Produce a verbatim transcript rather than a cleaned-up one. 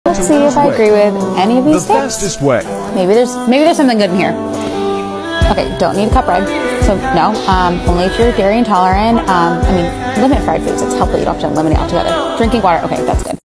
Let's see if I agree with any of these The tips. fastest way. Maybe there's maybe there's something good in here. Okay, don't need a cup bread. So no, um, only if you're dairy intolerant. Um, I mean, limit fried foods. It's helpful. You don't have to eliminate altogether. Drinking water. Okay, that's good.